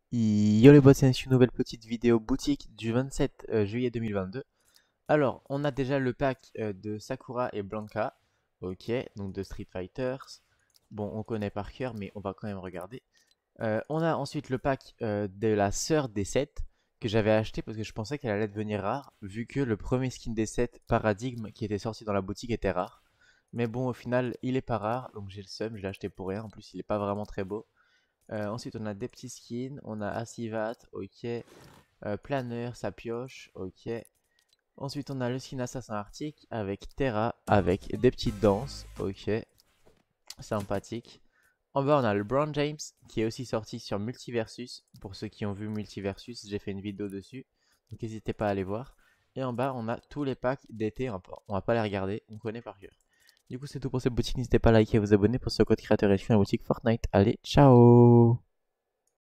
Yo les boss, c'est une nouvelle petite vidéo boutique du 27 juillet 2022. Alors, on a déjà le pack de Sakura et Blanca, ok, donc de Street Fighters. Bon, on connaît par cœur, mais on va quand même regarder. On a ensuite le pack de la sœur des 7 que j'avais acheté parce que je pensais qu'elle allait devenir rare, vu que le premier skin des 7 Paradigme qui était sorti dans la boutique était rare. Mais bon, au final, il est pas rare, donc j'ai le seum, je l'ai acheté pour rien. En plus, il est pas vraiment très beau. Ensuite, on a des petits skins. On a Asivat, ok. Planeur, sa pioche, ok. Ensuite, on a le skin Assassin Arctique avec Terra, avec des petites danses, ok. Sympathique. En bas, on a le Brown James qui est aussi sorti sur Multiversus. Pour ceux qui ont vu Multiversus, j'ai fait une vidéo dessus. Donc, n'hésitez pas à aller voir. Et en bas, on a tous les packs d'été. On va pas les regarder, on connaît par cœur. Du coup, c'est tout pour cette boutique. N'hésitez pas à liker et vous abonner pour ce code créateur et la boutique Fortnite. Allez, ciao!